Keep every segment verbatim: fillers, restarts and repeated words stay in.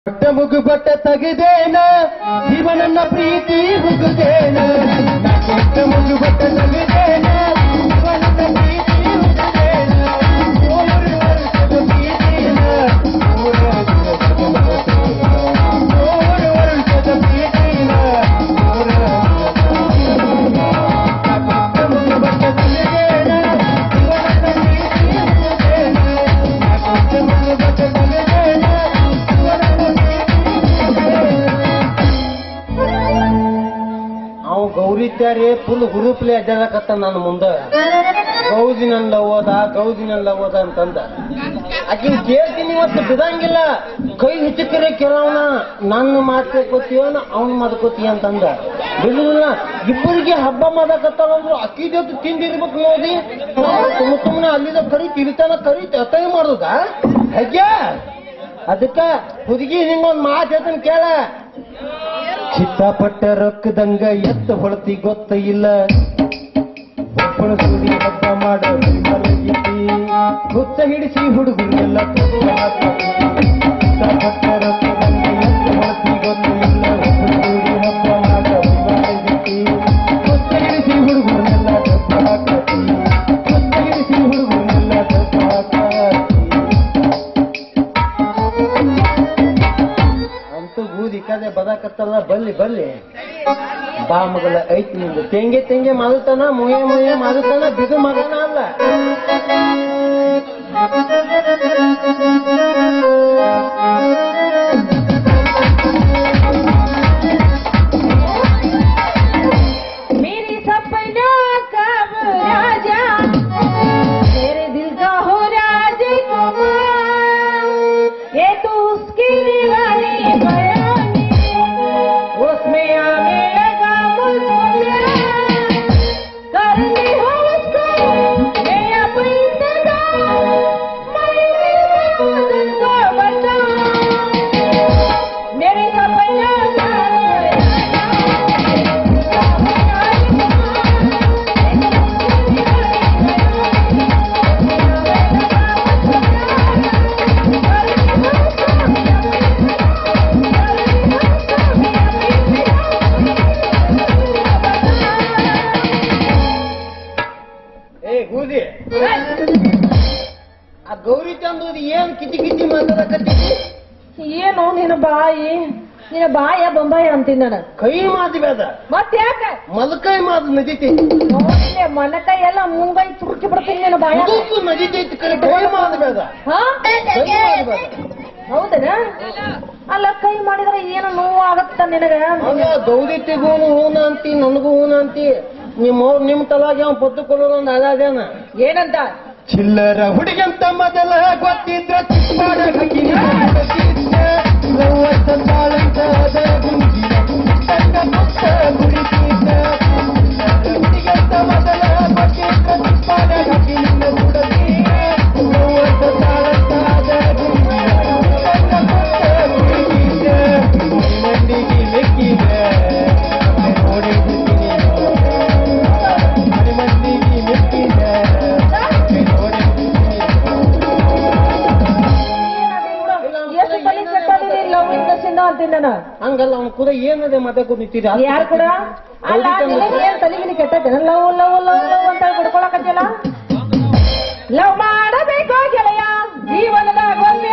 But ಮುಗು ಬಟ್ಟ ತೆಗೆದೇನ ಜೀವನನ್ನ ಪ್ರೀತಿ ಹುಗುದೇನ ಬಟ್ಟ ಮುಗು ಬಟ್ಟ ತೆಗೆದೇನ ಜೀವನನ್ನ ಪ್ರೀತಿ ಹುಗುದೇನ ಮೂರು ವರ್ಷದ ಪ್ರೀತಿನ ಮೂರು ವರ್ಷದ ಪ್ರೀತಿನ ಮೂರು ಬಟ್ಟ ಮುಗು ಬಟ್ಟ ತೆಗೆದೇನ ಜೀವನನ್ನ ಪ್ರೀತಿ ಹುಗುದೇನ ಬಟ್ಟ ಮುಗು ಬಟ್ಟ ತೆಗೆದೇನ ಅವ್ ಗೌರಿತ್ಯಾರಿ ಫುಲ್ ಹುರುಪ್ಲೆ ಅಡ್ಡಾಡಕತ್ತ ನನ್ನ ಮುಂದ ಗೌಜಿ ನನ್ ಓದ ಗೌಜಿ ನನ್ ಓದ ಅಂತಂದ ಆಕಿನ್ ಕೇಳ್ತೀನಿ ಇವತ್ತು ಬಿಡಂಗಿಲ್ಲ ಕೈ ಹೆಚ್ಚಕರೆ ಕೆಲವನ ನನ್ನ ಮಾಡ್ಕೋತೀವನ ಅವ್ನ್ ಮಾಡ್ಕೋತೀಯ ಅಂತಂದ ಬಿಡುದಿಲ್ಲ ಇಬ್ಬರಿಗೆ ಹಬ್ಬ ಮಾಡಕತ್ತಾರಂದ್ರು ಅಕ್ಕಿ ಜೊತೆ ತಿಂದಿರ್ಬೇಕು ನೋಡಿ ಸುಮ್ಮ ಸುಮ್ಮನೆ ಅಲ್ಲಿದ ಕರಿ ತಿರುತಾನ ಕರಿ ಅತೈ ಮಾಡುದ ಹೇಗೆ ಅದಕ್ಕ ಹುಡುಗಿ ಹಿಂಗೊಂದ್ ಮಾತು ಹೇಳ್ತಾನೆ ಕೇಳ ಚಿತ್ತಪಟ್ಟ ರೊಕ್ಕದಂಗ ಎತ್ತ ಹೊಳತಿ ಗೊತ್ತ ಇಲ್ಲ ಒಬ್ಬಳ ಸುಡಿ ಹಬ್ಬ ಮಾಡೋ ಹುತ್ತ ಹಿಡಿಸಿ ಹುಡುಗರೆಲ್ಲ ಚಿತ್ತಪಟ್ಟ ರೊಕ್ಕದಂಗ ಎತ್ತ ಹೊಳತಿ ಗೊತ್ತ ಇಲ್ಲ ಒಬ್ಬಳ ಸುಡಿ ಹಬ್ಬ ಮಾಡೋ ಹುತ್ತ ಹಿಡಿಸಿ ಹುಡುಗರೆಲ್ಲ ದೊಡ್ಡ ಹಾಕತಿ ಹುತ್ತ ಹಿಡಿಸಿ ಹುಡುಗರೆಲ್ಲ ದೊಡ್ಡ ಹಾಕತಿ ಬೂದಿ ಕದೆ ಬದಾಕತ್ತಲ್ಲ ಬಲ್ಲಿ ಬಲ್ಲಿ ಬಾ ಮಗಳ ಐತಿ ನಿಂದು ತೆಂಗೆ ತೆಂಗೆ ಮಾಡುತ್ತಾನ ಮೊಯ್ಯ ಮೊಯ್ಯ ಮಾಡುತ್ತಾನ ಬಿದು ಮಗನ ಅಲ್ಲ ಆ ಗೌರಿ ಚಂದೋದು ಏನ್ ಕಿತಿ ಕಿತಿ ಮಾತಾಡಕತ್ತಿ ಏನು ನಿನ್ನ ಬಾಯಿ ನಿನ್ನ ಬಾಯ ಬೊಂಬಾಯಿ ಅಂತೀನಿ ನಾನು ಕೈ ಮಾತು ಬೇಡ ಮತ್ತೆ ಯಾಕ ಮಲಕೈ ಮಾತು ನದೀತೈತಿ ಮಲಕೈ ಎಲ್ಲ ಮುಂಗೈ ತುರ್ಕಿ ಬಿಡ್ತೀನಿ ನಿನ್ನ ಬಾಯ ನದೀತೈತಿ ಕೈ ಮಾತು ಬೇಡ ಹೌದನ ಅಲ್ಲ ಕೈ ಮಾಡಿದ್ರೆ ಏನು ನೋವು ಆಗತ್ತ ನಿನಗ ಗೌರಿತಿಗೂ ಹೂನ ಅಂತಿ ನನಗೂ ಹೂನ ಅಂತಿ ನಿಮ್ಮ ನಿಮ್ ತಲಾಗಿ ಅವ್ ಪದ್ದು ಕೊಡೋದೊಂದು ಅದಾದೇನ ಏನಂತ ಚಿಲ್ಲರ ಹುಡುಗಂತ ಮೊದಲ ಗೊತ್ತಿದ್ರ ಹುಡುಗಂತ ಮೊದಲ ಹಂಗಲ್ಲ ಅವ್ನ ಕೂಡ ಏನದೆ ಮತ್ತೆ ಕೂತಿದ್ದೀರಿ ಯಾರು ಕೂಡ ಅಲ್ಲ ಏನ್ ತಲೆಗಿನಿ ಕೆಟ್ಟದ ಲವ್ ಲವ್ ಲವ್ ಲವ್ ಅಂತ ಬಿಡ್ಕೊಳಕತ್ತಿಲ್ಲ ಲವ್ ಮಾಡಬೇಕು ಗೆಳೆಯ ಜೀವನದ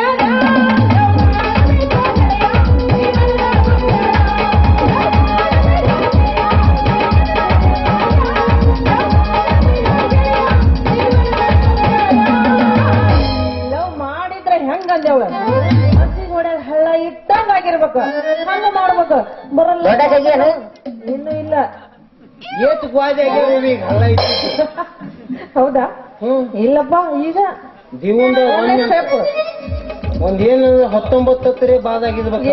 ಲವ್ ಮಾಡಿದ್ರೆ ಹೆಂಗಂದೇವಳ ಹಳ್ಳ ಇಟ್ಟಂಗ ಆಗಿರ್ಬೇಕು ಹಂಗ ಮಾಡ್ಬೇಕು ಬರಲ್ಲ ಇನ್ನು ಇಲ್ಲ ಏತು ಗ್ವಾದೆ ಹಳ್ಳ ಇಟ್ಟು ಹೌದಾ ಹ್ಮ್ ಇಲ್ಲಪ್ಪ ಈಗ ಜೀವನದ ಒಂದ್ ಏನ ಹತ್ತೊಂಬತ್ತು ಹತ್ತರೆ ಬಾದಾಗಿರ್ಬೇಕು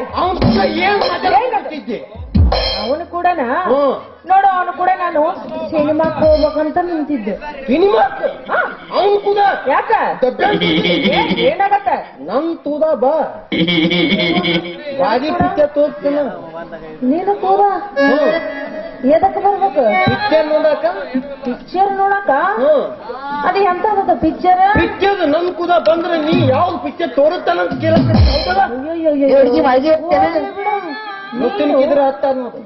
ಅವನು ಕೂಡ ನೋಡು ಅವನು ಕೂಡ ನಾನು ಸಿನಿಮಾಕ್ ಹೋಗ್ಬೇಕಂತ ನಿಂತಿದ್ದೆ ಸಿನಿಮಾಕ್ ಅವನು ಕೂಡ ಯಾಕ ಏನಾಗತ್ತ ನಮ್ ತೂದ ಬಾ ಬಾಜಿ ಪಿಕ್ಚರ್ ತೋರಿಸ್ತೀನಿ ನೀನು ತೂದ ಎದಕ್ ಬರ್ಬೇಕು ಪಿಕ್ಚರ್ ನೋಡಾಕ ಪಿಕ್ಚರ್ ನೋಡಕ ಹ್ಮ್ ಅದ ಎಂತದ ಪಿಕ್ಚರ್ ಪಿಕ್ಚರ್ ನನ್ ಕೂಡ ಬಂದ್ರೆ ನೀ ಯಾವ ಪಿಕ್ಚರ್ ತೋರುತ್ತಾನಂತ ಕೇಳಕ್ಕೆ ಮುತ್ತಿನ ಇದ್ರ ಹತ್ತ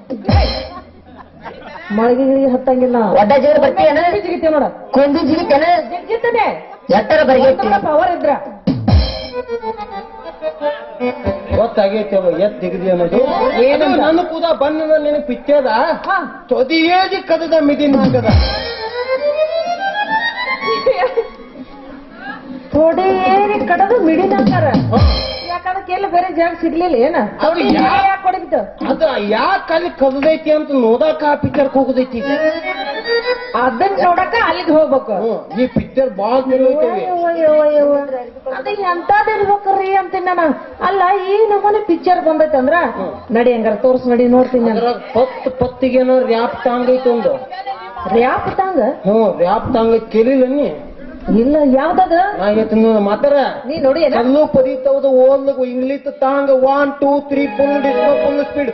ಮಳಗಿ ಹತ್ತಂಗಿಲ್ಲ ಒಡ್ಡ ಜಿಗಿದು ಬರ್ತೀಯನ ಜಿಗಿತೆ ನೋಡ ಕೊಂದಿ ಜಿಗಿತೇನ ಜಿಗಿತಾನೆ ಎತ್ತರ ಬರಿಗೆ ಪವರ್ ಇದ್ರ ಗೊತ್ತಾಗೈತೆ ಎತ್ ದಿಗದಿ ಅನ್ನೋದು ಏನು ನನ್ನ ಕೂಡ ಬಂದ ನಿನ್ ಪಿಕ್ಚರ್ ತೊದಿಯೇಜಿ ಕದದ ಮಿದಿನ ಹಾಕದ ಥೋಡಿ ಏರಿ ಕಡದು ಮಿಡಿನಾಕಾರ ಯಾಕಂದ್ರೆ ಎಲ್ಲ ಬೇರೆ ಜಾಗ ಸಿಗ್ಲಿಲ್ಲ ಏನ ಯಾಕೆ ಹೊಡಿತು ಅದ ಯಾಕೆ ಅಲ್ಲಿ ಕದದೈತಿ ಅಂತ ನೋಡಾಕ ಆ ಪಿಕ್ಚರ್ ಹೋಗದೈತಿ ಅದನ್ನ ನೋಡಕ ಅಲ್ಲಿಗೆ ಹೋಗ್ಬೇಕು ಈ ಪಿಕ್ಚರ್ ಬಾಳ ಅದ ಎಂತದ್ ಇರ್ಬೇಕ್ರಿ ಅಂತೀನಿ ನಾನು ಅಲ್ಲ ಈ ನಮ್ಮನೆ ಪಿಕ್ಚರ್ ಬಂದೈತೆ ಅಂದ್ರ ನಡಿ ಹಂಗಾರ ತೋರ್ಸ್ ನಡಿ ನೋಡ್ತೀನಿ ನಾನು ಪತ್ ಪತ್ತಿಗೇನೋ ರ್ಯಾಪ್ ತಾಂಗ್ ಐತಿ ಒಂದು ರ್ಯಾಪ್ ತಾಂಗ ಹ್ಮ್ ರ್ಯಾಪ್ ತಾಂಗ್ ಐತಿ ಕೇಳಿಲ್ಲ ನೀ ಇಲ್ಲ ಯಾವ್ದದ ನಾ ಇವತ್ತು ಮಾತಾರ ನೀ ನೋಡಿ ಕಲ್ಲು ಪದೀತವದು ಓದ್ಲಕ್ ಇಂಗ್ಲಿಷ್ ತಾಂಗ one two three full disco full speed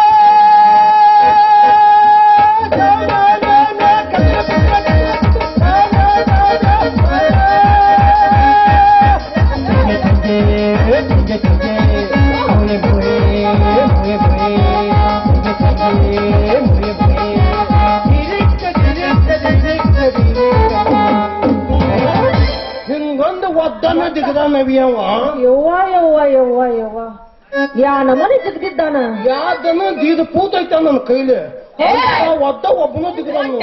ಹಿಂಗೊಂದು ಒದ್ದನ್ನ ದಿಗದಾನವಿಯವ ಯವ್ವ ಯವ್ವ ಯವ್ವ ಯವ್ವ ಯಾ ನಮ್ಮನೆ ಜಿಗ್ದಿದ್ದಾನ ಯಾದನ ದೀದ ಪೂತೈತ ನನ್ನ ಕೈಲಿ ಒದ್ದ ಒಬ್ಬನ ದಿಗದಾನ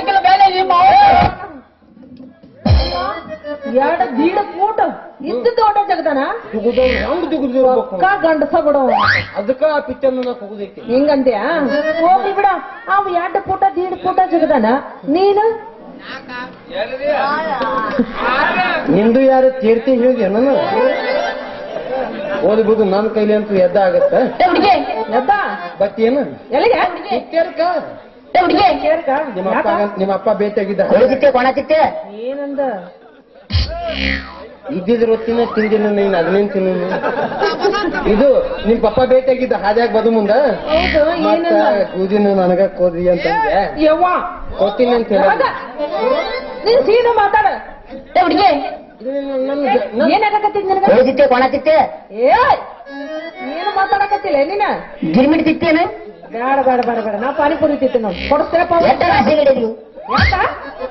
ಎರಡ ದೀಡ ಫೂಟ ಇದ್ದು ದೊಡ್ಡ ಜಗದಾನ ಹೆಂಗ್ ದಿಗುದಿರ್ಬೇಕು ಗಂಡಸ ಬಿಡು ಅದಕ್ಕ ಆ ಪಿಕ್ಚರ್ ನೋಡಕ್ ಹೋಗುದೈತಿ ಹಿಂಗಂತ್ಯಾ ಹೋಗ್ಲಿ ಬಿಡ ಅವ್ ಎರಡು ಫೂಟ ದೀಡ್ ಫೂಟ ಜಗದಾನ ನೀನು ನಿಂದು ಯಾರು ತೀರ್ತಿ ಹೇಳಿದ್ಯ ನಾನು ಓದ್ಬೋದು ನನ್ನ ಕೈಲಿ ಅಂತೂ ಎದ್ದ ಆಗತ್ತ ಎದ್ದ ಬಟ್ ಏನು ಎಲ್ಲಿಗೆ ಪಿಕ್ಚರ್ಕ ಕೇರ್ಕ ನಿಮ್ಮ ಅಪ್ಪ ನಿಮ್ಮ ಅಪ್ಪ ಭೇಟಿಯಾಗಿದ್ದ ಕೊಣಚಿತ್ತೆ ಏನಂದ ಇದ್ದಿದ್ರ ಹೊತ್ತಿನ ತಿಂದಿನ ನೀನ್ ಅದನ್ನೇನ್ ತಿನ್ನು ಇದು ನಿಮ್ ಪಪ್ಪ ಭೇಟಿಯಾಗಿದ್ದ ಹಾದ್ಯಾಗ ಬದು ಮುಂದ ಹೌದು ಏನಂದ ಕೂದಿನ ನನಗ ಕೋದಿ ಅಂತಂದೆ ಯವ್ವ ಕೊಡ್ತೀನಿ ಅಂತ ಹೇಳ ನೀನ್ ಸೀನು ಮಾತಾಡ ಹುಡುಗಿ ಏನಾಗಕತ್ತಿದ್ ನಿನಗ ಕೊಣಚಿತ್ತೆ ಕೊಣಚಿತ್ತೆ ಏ ಏನು ಮಾತಾಡಕತ್ತಿಲ್ಲ ನೀನ ಗಿರ್ಮಿಟ್ ತಿತ್ತೇನು ಬೇಡ ಬೇಡ ಬೇಡ ಬೇಡ ನಾ ಪಾನಿಪುರಿ ತಿಂತೀನಿ ನೋಡಿ ಕೊಡಿಸ್ತೇನಪ್ಪ ಎಟ್ಟ ಆಸೆ ಹಿಡಿದ್ರಿ ಯಾಕ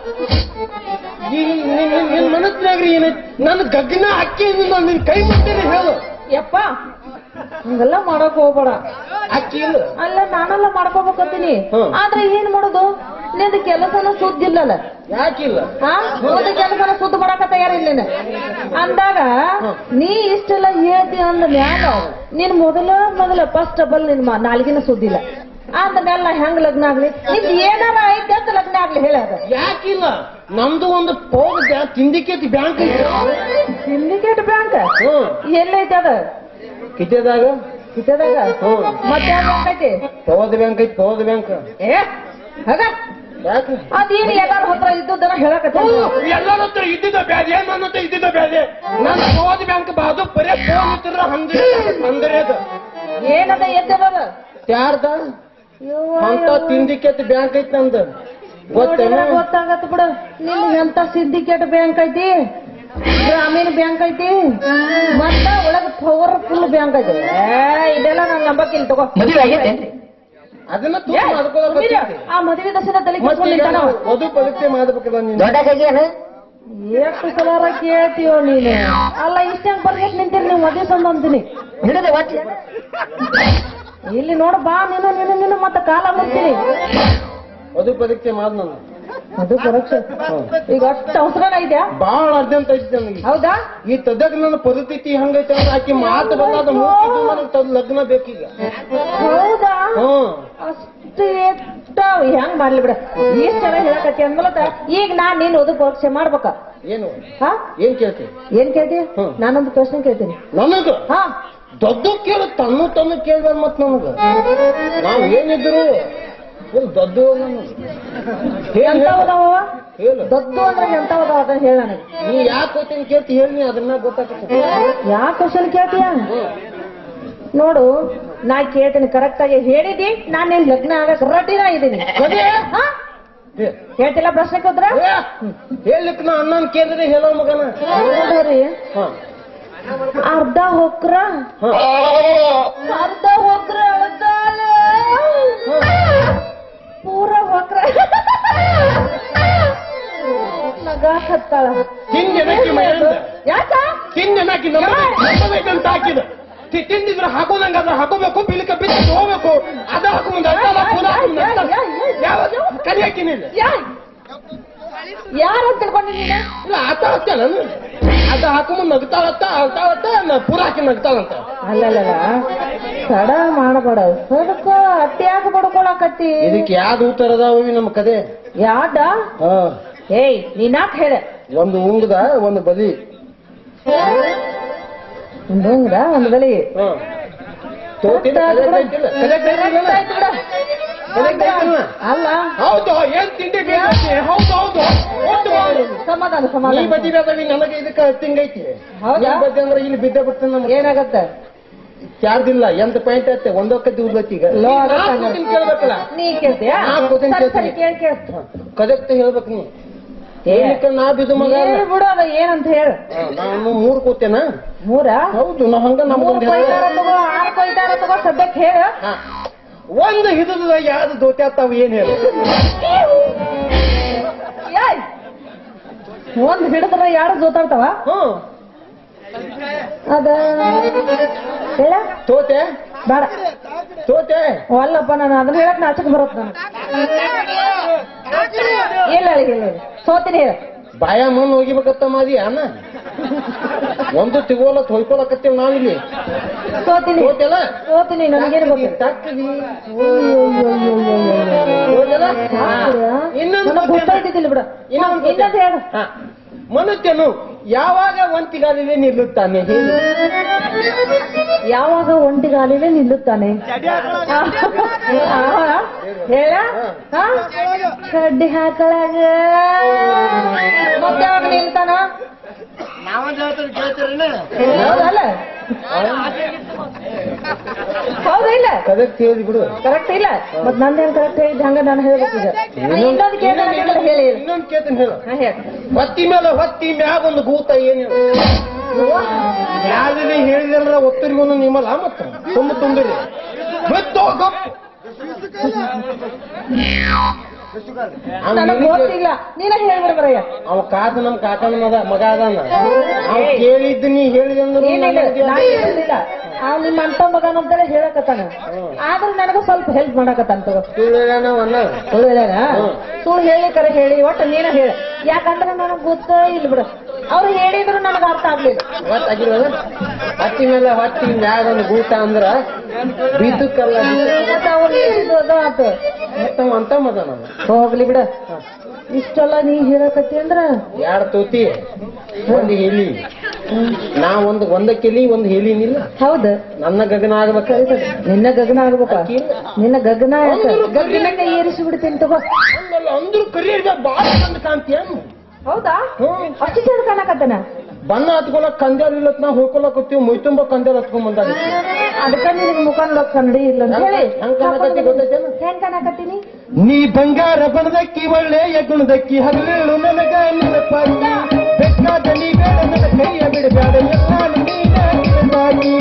ನಿನ್ ಮನಸ್ಸಿನಾಗ್ರಿ ಏನ ನನ್ನ ಗಗ್ನ ಅಕ್ಕಿ ನಿನ್ ಕೈ ಮುಟ್ತೀನಿ ಹೇಳು ಯಪ್ಪ ಹಂಗೆಲ್ಲ ಮಾಡಕ್ ಹೋಗ್ಬೇಡ ಅಕ್ಕಿ ಇಲ್ಲ ಅಲ್ಲ ನಾನೆಲ್ಲ ಮಾಡ್ಕೋಬೇಕಂತೀನಿ ಹ್ಮ್. ಆದ್ರೆ ಏನ್ ಮಾಡೋದು ನಿಂದ ಕೆಲಸನ ಸುದ್ದಿಲ್ಲಲ್ಲ ಯಾಕಿಲ್ಲ ಹಾ ಓದ ಕೆಲಸನ ಸುದ್ದಿ ಮಾಡಕ ತಯಾರಿಲ್ಲ ನೀನು ಅಂದಾಗ ನೀ ಇಷ್ಟೆಲ್ಲ ಹೇಳ್ತಿ ಅಂದ ಮ್ಯಾಲ ನೀನ್ ಮೊದಲ ಮೊದಲ ಫಸ್ಟ್ ಡಬಲ್ ನಿನ್ ಮಾ- ನಾಲ್ಗಿನ ಸುದ್ದಿಲ್ಲ ಅಂದ್ಮೇಲೆ ನಾ ಹೆಂಗ್ ಲಗ್ನ ಆಗ್ಲಿ ನಿಮ್ದು ಏನಾರ ಐತೆ ಅಂತ ಲಗ್ನ ಆಗ್ಲಿ ಹೇಳದ ಯಾಕಿಲ್ಲ ನಮ್ದು ಒಂದು ಪೋಗ ಸಿಂಡಿಕೇಟ್ ಬ್ಯಾಂಕ್ ಐತಿ ಸಿಂಡಿಕೇಟ್ ಬ್ಯಾಂಕ್ ಹ್ಮ್ ಎಲ್ಲೈತೆ ಅದ ಕಿಟೆದಾಗ ಕಿತ್ತದಾಗ ಹ್ಮ್ ಮತ್ತೆ ಯಾವ ಬ್ಯಾಂಕ್ ಐತಿ ಪವದ ಬ್ಯಾಂಕ್ ಐತಿ ಪವದ ಬ್ಯಾಂಕ್ ಏ ಹಾಗ ಯಾಕೆ ಅದೇನು ಎಲ್ಲಾರ ಹತ್ರ ಇದ್ದದನ್ನ ಹೇಳಕತ್ತ ಎಲ್ಲರ ಹತ್ರ ಇದ್ದಿದ್ದ ಬ್ಯಾದೆ ನನ್ನ ಹತ್ರ ಇದ್ದಿದ್ದ ಬ್ಯಾದೆ ನನ್ನ ಪವದ ಬ್ಯಾಂಕ್ ಬಾದು ಬರೇ ಫೋನ್ ಇಟ್ಟಿದ್ರ ಹಂದ್ರೆ ಅಂದ್ರೆ ಅದು ಏನದ ಎದ್ದದ ಯಾರ್ದ ಅಂತ ಸಿಂಡಿಕೇಟ್ ಬ್ಯಾಂಕ್ ಐತಿ ನಂದು ಗೊತ್ತೇನ ಗೊತ್ತಾಗತ್ತ ಬಿಡ ನಿಮ್ಗೆ ಎಂತ ಸಿಂಡಿಕೇಟ್ ಬ್ಯಾಂಕ್ ಐತಿ ಗ್ರಾಮೀಣ ಬ್ಯಾಂಕ್ ಐತಿ ಮತ್ತ ಒಳಗ ಪವರ್ಫುಲ್ ಬ್ಯಾಂಕ್ ಐತಿ ಏ ಇದೆಲ್ಲ ನಾನ್ ನಂಬಕ್ಕಿಲ್ಲ ತಗೋ ಮದುವೆ ಆಗೈತೆ ಅದನ್ನ ಏ, ತೂಕ ಮಾಡ್ಕೊಳ್ಳೋದು ಸುಮ್ನಿರು. ಆ ಮದುವೆ ದಶನ ತಲೆ ಕೆಡ್ಸ್ಕೊಂಡಿರ್ತಾನ ಅವ. ವಧು ಪರೀಕ್ಷೆ ಮಾಡ್ಬೇಕಲ್ಲ ನೀನು ದೊಡ್ಡ ಕೈಗೇನು ಎಷ್ಟು ಸಲ ಕೇಳ್ತೀವೋ ನೀನು ಅಲ್ಲ ಇಷ್ಟಂಗ್ ಬರ್ಬೇಕು ನಿಂತೀರಿ ನೀವು ಮದುವೆ ಸಂಬಂಧಿನಿ ಹಿಡಿದು ಒಟ್ಟು ಇಲ್ಲಿ ನೋಡು ಬಾ ನೀನು ನೀನು ನೀನು ಮತ್ತೆ ಕಾಲ ಮುಗ್ತೀನಿ ವಧು ಪರೀಕ್ಷೆ ಮಾಡ್ ನಾನು ಅದು ಪರೀಕ್ಷೆ ಈಗ ಅಷ್ಟು ಅವಸರ ಇದೆಯಾ ಬಾಳ ಅರ್ಜೆಂಟ್ ಐತಿ ನನಗೆ ಹೌದಾ ಈ ತದಕ್ ನನ್ನ ಪರಿಸ್ಥಿತಿ ಹಂಗೈತೆ ಅಂದ್ರೆ ಆಕಿ ಮಾತು ಬರೋದ ನನಗೆ ಲಗ್ನ ಬೇಕೀಗ ಹೌದಾ ಹ್ಮ್ ಅಷ್ಟು ಎಷ್ಟ ಹೆಂಗ್ ಮಾಡ್ಲಿ ಬಿಡ ಎಷ್ಟ್ ಚೆನ್ನಾಗಿ ಹೇಳಕತ್ತಿ ಅಂದ್ಮಲತ ಈಗ ನಾನ್ ನೀನ್ ಓದು ಪರೀಕ್ಷೆ ಮಾಡ್ಬೇಕ ಏನು ಹಾ ಏನ್ ಕೇಳ್ತಿ ಏನ್ ಕೇಳ್ತಿ ಹ್ಮ್. ನಾನೊಂದು ಪ್ರಶ್ನೆ ಕೇಳ್ತೀನಿ ನನಗ ಹಾ ದೊಡ್ಡ ಕೇಳ ತನ್ನ ತನ್ನ ಕೇಳ್ಬೇಡ ಮತ್ ನಮಗ ನಾವ್ ಏನಿದ್ರು ಫುಲ್ ದೊಡ್ಡ ಎಂತ ಓದಾವ ಹೇಳು ದೊಡ್ಡ ಅಂದ್ರೆ ಎಂತ ಓದಾವ ಅದನ್ನ ಹೇಳ ನನಗೆ ನೀ ಯಾಕೆ ಹೋಗ್ತೀನಿ ಕೇಳ್ತಿ ಹೇಳಿ ಅದನ್ನ ಗೊತ್ತಾಗ್ತದೆ ಯಾ ಕ್ವಶನ್ ಕೇಳ್ತೀಯ ನೋಡು ನಾ ಕೇಳ್ತೀನಿ ಕರೆಕ್ಟ್ ಆಗಿ ಹೇಳಿದಿ ನಾನು ನಿನ್ ಲಗ್ನ ಆಗಕ್ ರೆಡಿನ ಇದ್ದೀನಿ ಹಾ? ಹೇಳ್ತಿಲ್ಲ ಪ್ರಶ್ನೆ ಕೂತ್ರ ಹೇಳಲಿಕ್ಕೆ ನಾ ಅಣ್ಣನ ಕೇಳಿದ್ರೆ ಹೇಳೋ ಮಗನ ಹೌದ್ರಿ ಅರ್ಧ ಹೊಕ್ರ ಅರ್ಧ ಹೊಕ್ರ ಅಳ್ತಾಳ ಪೂರ ಹೊಕ್ರ ನಗಾಕತ್ತಾಳ ತಿಂಡಿ ಯಾಕ ತಿಂಡಿ ಅಂತ ಹಾಕಿದ ತಿಂದಿದ್ರೆ ಹಾಕೋದಂಗ ಅದ್ರ ಹಾಕೋಬೇಕು ಬಿಲ್ಕ ಬಿದ್ದು ಹೋಗ್ಬೇಕು ಅದ ಹಾಕೊಂಡ್ ಕಲಿ ಹಾಕಿನಿಲ್ಲ ಯಾರ ತಿಳ್ಕೊಂಡಿದ್ದೀನ ಇಲ್ಲ ಆತ ಹಾಕ್ತಾನ ಅದ ಹಾಕೊಂಡ್ ನಗ್ತಾಳತ್ತ ಅಳ್ತಾಳತ್ತ ಪೂರ ಹಾಕಿ ನಗ್ತಾಳಂತ ಅಲ್ಲಲ್ಲ ತಡ ಮಾಡಬೇಡ ಸದಕ ಅಟ್ಯಾಗ ಬಡ್ಕೊಳಕತ್ತಿ ಇದಕ್ಕೆ ಯಾವ್ದು ಉತ್ತರ ಅದಾವ ನಮ್ಮ ಕದೆ ಯಾಡ ಏಯ್ ನೀನಾಕ್ ಹೇಳ ಒಂದು ಉಂಗದ ಒಂದು ಬಲಿ ಒಂದು ಉಂಗ್ರ ಒಂದು ಬಲಿ ಅಲ್ಲ ಹೌದು ಏನ್ ತಿಂಡಿ ಹೌದು ಹೌದು ಸಮಾಧಾನ ಸಮಾಧಾನ ಬದಿ ನನಗೆ ಇದಕ್ಕೆ ತಿಂಗೈತಿ ಬದಿ ಅಂದ್ರೆ ಇಲ್ಲಿ ಬಿದ್ದ ಬಿಡ್ತಾನೆ ನಮ್ಗೆ ಏನಾಗತ್ತ ಚಾರ್ಜ್ ಇಲ್ಲ ಎಂತ ಪಾಯಿಂಟ್ ಐತೆ ಒಂದೊಕ್ಕತಿ ಉದ್ಲತ್ತಿ ಈಗ ಕೇಳ್ಬೇಕಲ್ಲ ನೀ ಕೇಳ್ತೀಯ ಕೇಳಿ ಕೇಳ್ತ ಕದಕ್ತ ಹೇಳ್ಬೇಕು ನೀ ನಾ ಬಿದ್ದು ಮಗ ಬಿಡು ಅದ ಏನಂತ ಹೇಳ ನಾನು ಮೂರ್ ಕೂತೇನ ಮೂರ ಹೌದು ನಾ ಹಂಗ ನಮ್ಗೊಂದು ತಗೋ ಆರ್ ಕೊಯ್ತಾರ ತಗೋ ಸದ್ಯಕ್ಕೆ ಹೇಳ ಒಂದು ಹಿಡಿದ ಯಾವ್ದು ದೋತೆ ಆಗ್ತಾವ ಏನ್ ಹೇಳ ಒಂದ್ ಹಿಡಿದ್ರ ಯಾರು ಜೋತಾಡ್ತಾವ ಹ್ಮ್ ಅದ ಹೇಳ ತೋತೆ ಬೇಡ ತೋತೆ ಅಲ್ಲಪ್ಪ ನಾನು ಅದನ್ನ ಹೇಳಕ್ ನಾಚಕ್ ಬರತ್ ನಾನು ಇಲ್ಲ ಇಲ್ಲ ಸೋತೀನಿ ಹೇಳ ಬಾಯ ಮಣ್ಣು ಹೋಗಿಬೇಕತ್ತ ಮಾದಿ ಅನ್ನ ಒಂದು ತಿಗೋಲತ್ ಹೊಯ್ಕೊಳಕತ್ತೇವ್ ನಾವಿಲ್ಲಿ ಸೋತೀನಿ ತೋತೆಲ್ಲ ಸೋತೀನಿ ನನಗೇನು ಗೊತ್ತಿಲ್ಲ ತಕ್ಕದಿ ಇನ್ನೊಂದು ಗೊತ್ತಾಯ್ತಿದ್ದಿಲ್ಲ ಬಿಡ ಇನ್ನೊಂದು ಹೇಳ ಮನುಷ್ಯನು ಯಾವಾಗ ಒಂಟಿಗಾಲಿಲೆ ನಿಲ್ಲುತ್ತಾನೆ ಹೇಳಿ ಯಾವಾಗ ಒಂಟಿಗಾಲಿಲೆ ನಿಲ್ಲುತ್ತಾನೆ ಹೇಳ ಕಡ್ಡಿ ಹಾಕಳಾಗ ಮತ್ತೆ ಯಾವಾಗ ನಿಲ್ತಾನ ಹೌದಲ್ಲ ಹೌದಾ ಇಲ್ಲ ಕರೆಕ್ಟ್ ಹೇಳಿ ಬಿಡು ಕರೆಕ್ಟ್ ಇಲ್ಲ ಮತ್ ನಂದೇನ್ ಕರೆಕ್ಟ್ ಹೇಳಿದ್ ಹಂಗ ನಾನು ಹೇಳ್ಬೇಕೀಗ ಇನ್ನೊಂದು ಕೇಳ ಹೇಳಿ ಇನ್ನೊಂದು ಕೇಳ್ತೀನಿ ಹೇಳು ಹೇಳ ಹೊತ್ತಿ ಮೇಲೆ ಹೊತ್ತಿ ಮ್ಯಾಗ ಒಂದು ಗೂತ ಏನು ಯಾವ್ದು ಹೇಳಿದಲ್ರ ಒತ್ತರಿಗೂ ನಿಮ್ಮಲ್ಲ ಮತ್ತ ತುಂಬ ತುಂಬಿರಿ ನನಗ್ ಗೊತ್ತಿಲ್ಲ ನೀನ ಹೇಳ್ಬಿಡ್ಬರಯ್ಯ ಅವ ಕಾದ ನಮ್ ಕಾಕನ ಮಗ ಮಗ ಅದಾನ ಅವ್ ಕೇಳಿದ್ದು ನೀ ಹೇಳಿದಂದ್ರು ಹೇಳಿಲ್ಲ ಅವ್ ನಿಮ್ಮ ಅಂತ ಮಗನಂತೇಳಿ ಹೇಳಕತ್ತಾನ ಆದ್ರೆ ನನಗ ಸ್ವಲ್ಪ ಹೆಲ್ಪ್ ಮಾಡಕತ್ತಾನ ತಗೋ ಸುಳ್ಳು ಸುಳ್ಳು ಹೇಳ್ಯಾನ ಸುಳ್ಳು ಹೇಳಿ ಕರೆ ಹೇಳಿ ಒಟ್ಟು ನೀನ ಹೇಳ ಯಾಕಂದ್ರೆ ನನಗ್ ಗೊತ್ತ ಇಲ್ಲ ಬಿಡು ಅವ್ರು ಹೇಳಿದ್ರು ನನಗ ಅರ್ಥ ಆಗ್ಲಿಲ್ಲ ಹೊತ್ತಾಗಿರೋದ ಹತ್ತಿ ಮೇಲೆ ಹೊತ್ತಿ ಮ್ಯಾಗ ಒಂದು ಗೂಟ ಅಂದ್ರ ಬಿದ್ದಕ್ಕಲ್ಲ ಅವ್ರು ಹೇಳಿದ್ದು ಅದ ಆತ ಮತ್ತ ಅಂತ ಮಗ ನಾನು ಹೋಗ್ಲಿ ಬಿಡ ಇಷ್ಟೆಲ್ಲ ನೀ ಹೇಳಕತ್ತಿ ಅಂದ್ರ ಯಾರ ತೋತಿ ಒಂದು ಹೆಲಿ ನಾ ಒಂದು ಒಂದಕ್ಕೆಲಿ ಒಂದು ಹೆಲಿನಿಲ್ಲ ಹೌದು ನನ್ನ ಗಗನ ಆಗ್ಬೇಕ ನಿನ್ನ ಗಗನ ಆಗ್ಬೇಕ ನಿನ್ನ ಗಗನ ಗಗನಕ್ಕೆ ಏರಿಸಿ ಬಿಡ್ತೀನಿ ತಗೋ ಅಂದ್ರು ಕರಿಯರ್ ಬಾಳ ಚಂದ ಕಾಣ್ತೀಯ ಹೌದಾ ಅಷ್ಟು ಚಂದ ಕಾಣಕತ್ತನ ಬಣ್ಣ ಹತ್ಕೊಳಕ್ ಕಂದ್ಯಾಲ್ ಇಲ್ಲತ್ ನಾವು ಹೋಗ್ಕೊಳಕತ್ತೀವಿ ಮೈ ತುಂಬ ಕಂದ್ಯಾಲ್ ಹತ್ಕೊಂಡ್ ಬಂದಾಗ ಅದಕ್ಕ ನಿನಗೆ ಮುಖ ನೋಡಕ್ ಕನ್ನಡಿ ಇಲ್ಲ ಅಂತ ಹೇಳಿ ಹಂಗ ಕಾಣಕತ್ತಿ ಗೊತ್ತೈತೇನು ಹೆಂಗ್ ಕಾಣಕತ್ತೀನಿ ನೀ ಬಂಗಾರ ಬಣದಕ್ಕಿ ಒಳ್ಳೆಯ ಗುಣದಕ್ಕಿ ಹಗಲು ನನಗ ನೆನಪಾಗಿ ಬೇಕಾದ ನೀ ಬೇಡ ನನ್ನ ಕೈಯ ಬಿಡಬೇಡ ಎಲ್ಲ ನೀನಾಗಿ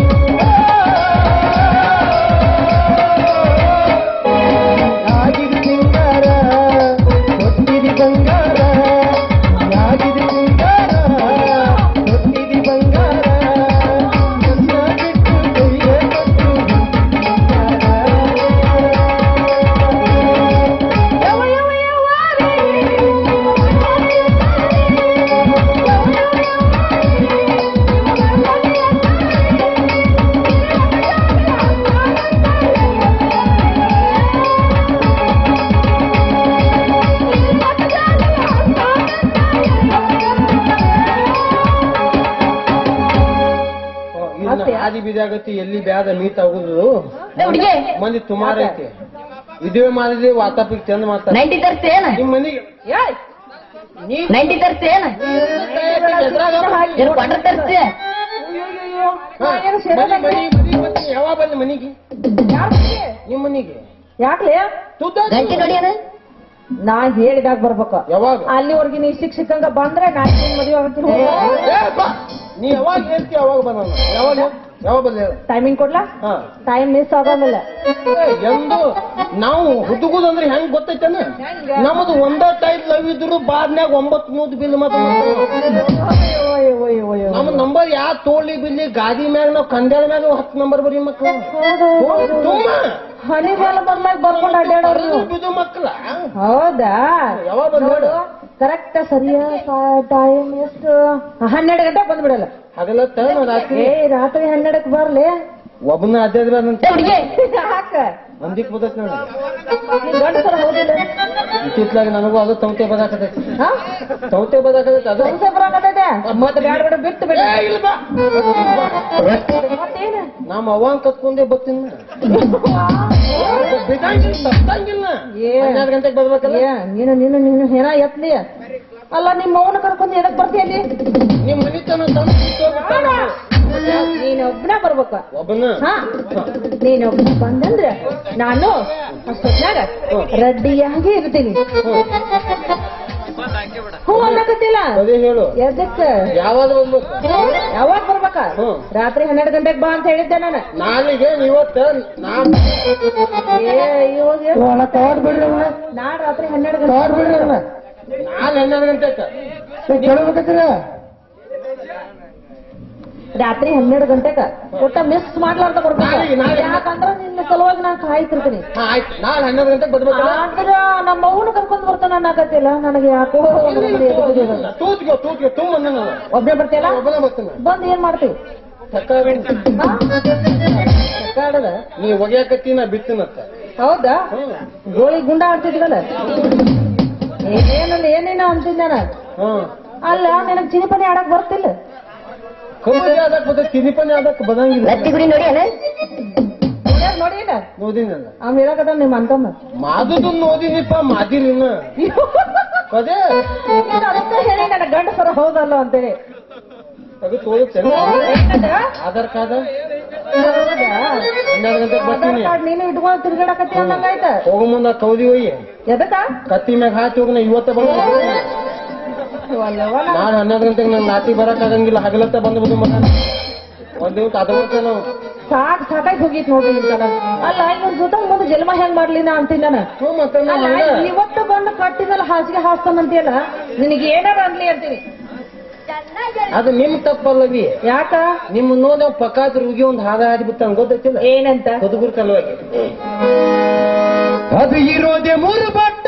ಆಗಿರಿ ಸಿಂಗಾರ ಕೊಟ್ಟಿರಿ ಬಂಗಾರ ಆಗಿರಿ ಸಿಂಗಾರ ಕೊಟ್ಟಿರಿ ಬಂಗಾರ ನನ್ನ ಬಿಟ್ಟು ಕೈಯ ಕೊಟ್ಟು ಆದಿ ಬಿದಾಗತ್ತಿ ಎಲ್ಲಿ ಬ್ಯಾದ ಮೀಟ್ ಆಗುದು ಮಂದಿ ಸುಮಾರು ಐತಿ ಇದೇ ಮಾಡಿದ್ವಿ ವಾತಾಪಿಕ್ ಚಂದ ಮಾತಾಡ ನೈಂಟಿ ತರ್ತೀಯೇನ ನಿಮ್ ಮನಿಗೆ ನೈಂಟಿ ತರ್ತೀಯೇನ ಕ್ವಾರ್ಟರ್ ತರ್ತೀಯ ನಾ ಏನು ಸೇರೋದ ಯಾವಾಗ ಬಂದ ಮನಿಗೆ ನಿಮ್ ಮನಿಗೆ ಯಾಕ್ಲೆ ಗಂಟೆ ನೋಡಿಯನ ನಾ ಹೇಳಿದಾಗ ಬರ್ಬೇಕ ಯಾವಾಗ ಅಲ್ಲಿವರೆಗೆ ನೀ ಶಿಕ್ಷಕಂಗ ಬಂದ್ರೆ ನಾ ಮದುವೆ ಆಗ್ತೀನಿ ನೀ ಯಾವಾಗ ಹೇಳ್ತಿ ಯಾವಾಗ ಬರೋಣ ಯಾವಾಗ ಯಾವಾಗ ಬಂದ ಟೈಮಿಂಗ್ ಕೊಡ್ಲಾ ಟೈಮ್ ಮಿಸ್ ಆಗೋದಿಲ್ಲ ಎಂದು ನಾವು ಹುಡುಗುದಂದ್ರೆ ಹೆಂಗ್ ಗೊತ್ತೈತೇನ ನಮ್ಮದು ಒಂದ ಟೈಪ್ ಲವ್ ಇದ್ರು ಬಾದ್ನ್ಯಾಗ ಒಂಬತ್ ನೂತ್ ಬಿಲ್ ಮಾತ್ರ ನಮ್ಮ ನಂಬರ್ ಯಾ ತೋಳಿ ಬಿಲ್ಲಿ ಗಾದಿ ಮ್ಯಾಗ ನಾವ್ ಕಂಡ್ಯಾಳ ಮ್ಯಾಗ ಹತ್ತು ನಂಬರ್ ಬರೀ ಮಕ್ಳು ಹನಿ ಬಾಲ ಬರ್ಲಾಗ ಬರ್ಕೊಂಡು ಅಡ್ಡಾಡೋರು ಬಿದ್ದು ಮಕ್ಳ ಹೌದಾ ಯಾವಾಗ ಬಂದ ಕರೆಕ್ಟ್ ಸರಿಯಾ ಟೈಮ್ ಎಷ್ಟು ಹನ್ನೆರಡು ಗಂಟೆ ಬಂದ್ಬಿಡಲ್ಲ ಹಗಲತ್ತ ರಾತ್ರಿ ಏ ರಾತ್ರಿ ಹನ್ನೆರಡಕ್ಕೆ ಬರ್ಲಿ ಒಬ್ಬನ ಅಡ್ಡಾಡ್ಬಾರ್ದಂತ ಯಾಕ ಮಂದಿಕ್ ಬದಕ್ ನೋಡಿ ಗಂಡಸರ ಹೌದಿಲ್ಲ ಇತ್ತಿತ್ಲಾಗ ನನಗೂ ಅದು ತೌತೆ ಬದಾಕತೈತಿ ಹಾ ತೌತೆ ಬದಾಕತೈತಿ ಅದು ಸಂಸೆ ಬರಾಕತೈತೆ ಮತ್ತೆ ಬ್ಯಾಡ ಬೇಡ ಬಿಟ್ಟು ಬಿಡ ಮತ್ತೇನು ನಮ್ಮ ಅವ್ವನ್ ಕತ್ಕೊಂಡೇ ಬರ್ತೀನಿ ತಪ್ಪಂಗಿಲ್ಲ ಹನ್ನೆರಡು ಗಂಟೆಗೆ ಬರ್ಬೇಕಲ್ಲ ಏ ನೀನು ನೀನು ನೀನು ಹೇನ ಎತ್ಲಿ ಅಲ್ಲ ನಿಮ್ಮ ಮೌನ ಕರ್ಕೊಂಡು ಎದಕ್ ಬರ್ತೀಯಲ್ಲಿ ನಿಮ್ ಮನಿ ತನ ನೀನೊಬ್ಬನ ಬರ್ಬೇಕ ಒಬ್ಬನ ಹಾ ನೀನೊಬ್ಬನ ಬಂದಂದ್ರೆ ನಾನು ಅಷ್ಟೊತ್ನಾಗ ರೆಡ್ಡಿಯಾಗಿ ಇರ್ತೀನಿ ಹ್ಞೂ ಅನ್ನಕತ್ತಿಲ್ಲ ಅದೇ ಹೇಳು ಎದಕ್ಕ ಯಾವಾಗ ಬರ್ಬೇಕು ಯಾವಾಗ ಬರ್ಬೇಕ ರಾತ್ರಿ ಹನ್ನೆರಡು ಗಂಟೆಗೆ ಬಾ ಅಂತ ಹೇಳಿದ್ದೆ ನಾನು ನಾಳೆಗೆ ಇವತ್ತ ನಾನ್ ನಾಳೆ ರಾತ್ರಿ ಹನ್ನೆರಡು ಗಂಟೆ ನಾಳೆ ಹನ್ನೆರಡು ಗಂಟೆಕ ಕೇಳ್ಬೇಕಂತೀರ ರಾತ್ರಿ ಹನ್ನೆರಡು ಗಂಟೆಗ ಒಟ್ಟ ಮಿಸ್ ಮಾಡ್ಲಾರ್ದ ಬರ್ಬೇಕು ಯಾಕಂದ್ರ ನಿನ್ನ ಸಲುವಾಗಿ ನಾನು ಕಾಯ್ತಿರ್ತೀನಿ ನಾಳೆ ಹನ್ನೆರಡು ಗಂಟೆಗೆ ಬರ್ಬೇಕಲ್ಲ ಆದ್ರ ನಮ್ಮ ಮೌನ ಕರ್ಕೊಂಡ್ ಬರ್ತಾನ ಅನ್ನಕತ್ತಿಲ್ಲ ನನಗೆ ಯಾಕೋ ತೂತ್ಗೆ ತೂತ್ಗೆ ತುಂಬ ಒಬ್ಬನೇ ಬರ್ತೀಯಲ್ಲ ಒಬ್ಬನೇ ಬರ್ತೀನಿ ಬಂದ್ ಏನ್ ಮಾಡ್ತೀವಿ ಸಕ್ಕಾಡದ ನೀ ಒಗ್ಯಾಕತ್ತಿ ನಾ ಬಿತ್ತಿನತ್ತ ಹೌದಾ ಗೋಳಿ ಗುಂಡ ಆಡ್ತಿದ್ವಲ್ಲ ಏನೇನಲ್ಲ ಏನೇನ ಅಂತಿದ್ದಾನ ಅಲ್ಲ ನಿನಗ್ ಚಿನಿಪನಿ ಆಡಕ್ ಬರ್ತಿಲ್ಲ ಕಬಡ್ಡಿ ಆದಕ್ ಬದ ಚಿನಿಪನಿ ಆದಕ್ ಬದಂಗಿಲ್ಲ ಲತ್ತಿ ಗುಡಿ ನೋಡಿಯನ ನೋಡಿಲ್ಲ ನೋದಿನಲ್ಲ ಅವ್ ಹೇಳಕತ್ತ ನಿಮ್ ಅಂತಮ್ಮ ಮಾದುದು ನೋದಿನಿಪ್ಪ ಮಾದಿರಿನ ಕದೇ ಅದಕ್ಕೆ ಹೇಳಿ ನನ್ನ ಗಂಡಸರ ಹೌದಲ್ಲ ಅಂತೇಳಿ ಅದು ತೋರಿಸ್ತೇನೆ ಆಧಾರ್ ಕಾರ್ಡ್ ಹನ್ನೆರಡು ಗಂಟೆಗೆ ಬರ್ತೀನಿ ನೀನು ಇಟ್ಕೊಂಡು ತಿರ್ಗಾಡಕತ್ತಿ ಅನ್ನಂಗಾಯ್ತ ಹೋಗ ಮುಂದ ಕೌದಿ ಹೋಗಿ ಎದಕ್ಕ ಕತ್ತಿ ಮ್ಯಾಗ ಹಾಕಿ ಹೋಗಿ ನಾ ಇವತ್ತ ಬಂದ ನಾಳೆ ಹನ್ನೆರಡು ಗಂಟೆಗೆ ನನ್ ನಾಟಿ ಬರಕ್ ಆಗಂಗಿಲ್ಲ ಹಗಲತ್ತ ಬಂದ್ಬಿಡು ಮಗ ಒಂದ್ ದಿವಸ ಅದ ನಾವು ಸಾಕ್ ಸಾಕಾಗಿ ಹೋಗಿತ್ ನೋಡ್ರಿ ಅಲ್ಲ ಇನ್ನೊಂದ್ ಜೊತೆ ಮುಂದೆ ಜನ್ಮ ಹೆಂಗ್ ಮಾಡ್ಲಿ ನಾ ಅಂತೀನಿ ನಾನು ಇವತ್ತು ಬಂದು ಕಟ್ಟಿದಲ್ಲ ಹಾಸಿಗೆ ಹಾಸ್ತಾನಂತೀಯಲ್ಲ ನಿನಗೆ ಏನಾರ ಅನ್ಲಿ ಅಂತೀನಿ ಅದು ನಿಮ್ ತಪ್ಪಲ್ಲವಿ ಯಾಕ ನಿಮ್ ನೋಡಿ ನಾವು ಪಕ್ಕಾದ ರುಗಿ ಒಂದ್ ಹಾದ ಹಾಡಿಬಿಟ್ಟ ಗೊತ್ತೈತಿಲ್ಲ ಏನಂತ ಕದುಗುರ್ ಕಲ್ವಾಗಿ ಅದು ಇರೋದೆ ಮೂರು ಬಟ್ಟ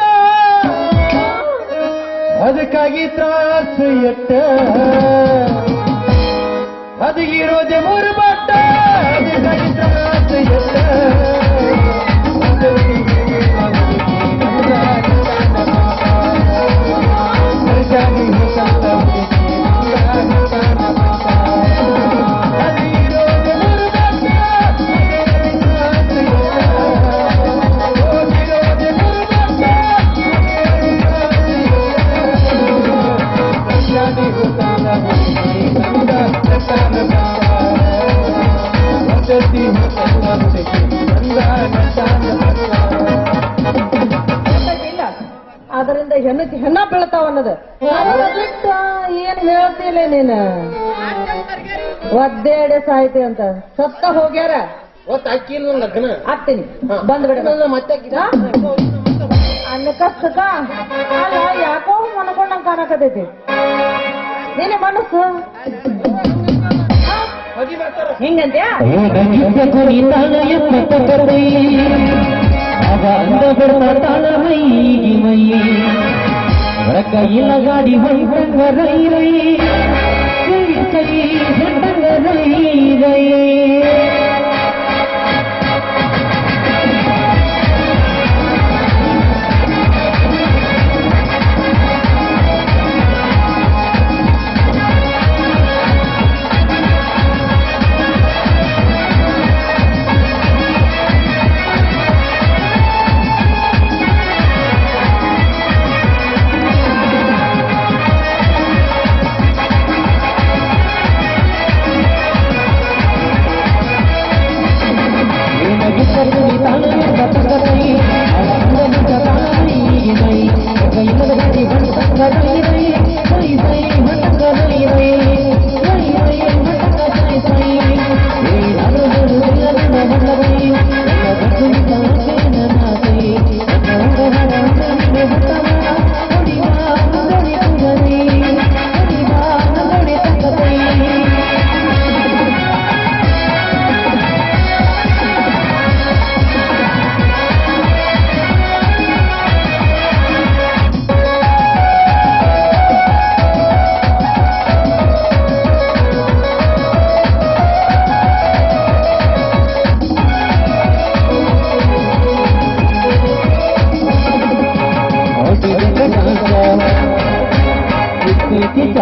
ಅದಕ್ಕಾಗಿ ತ್ರಾಸ ಎಟ್ಟ ಅದು ಇರೋದೆ ಮೂರು ಬಟ್ಟ ಅದಕ್ಕಾಗಿ ತ್ರಾಸ ಎಟ್ಟ ಅದರಿಂದ ಹೆಣ್ಣಕ್ಕೆ ಹೆಣ್ಣ ಬೀಳ್ತಾವ ಅನ್ನೋದು ಬಿಟ್ಟ ಏನ್ ಹೇಳ್ತಿಲ್ಲ ನೀನು ಒದ್ದೇಡೆ ಸಾಯ್ತಿ ಅಂತ ಸತ್ತ ಹೋಗ್ಯಾರ ಅಕ್ಕಿಲ್ಲ ಲಗ್ನ ಆಗ್ತೀನಿ ಬಂದ್ಬಿಡ ಮತ್ತೆ ಅನ್ನ ಕಷ್ಟಕ ಅಲ್ಲ ಯಾಕೋ ಮನ್ಕೊಂಡಂಗ್ ಕಾಣಕತೈತಿ ನೀನೆ ಮನಸ್ಸು ಹಿಂಗಂತ್ಯಾ ಕೈಯಿನ ಗಾಡಿ ಹೊಂಟಂಗ ರೈ ರೈ ಕೈ ಹೊಂಟಂಗ ರೈ ರೈ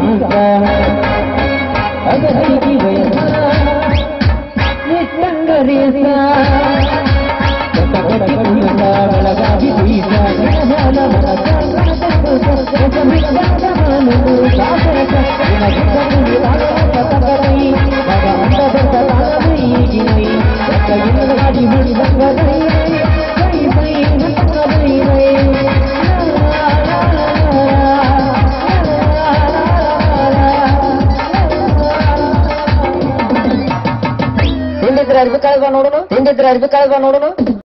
ಮಾತ ಅಗಲಿಗೆ ವಯಸ್ಸ ನಿಟ್ಟಂಗರೇಸ ಬೆಳಗಾಗಿ ಬೀಸ ಹಾಲ ಗಾಡಿ ತಿಂದಿದ್ರೆ ಅರ್ಬಿ ಕಳೆದ ನೋಡೋಣ ತಿಂದಿದ್ರೆ ಅರ್ಬಿ ಕಳೆದ ನೋಡೋಣ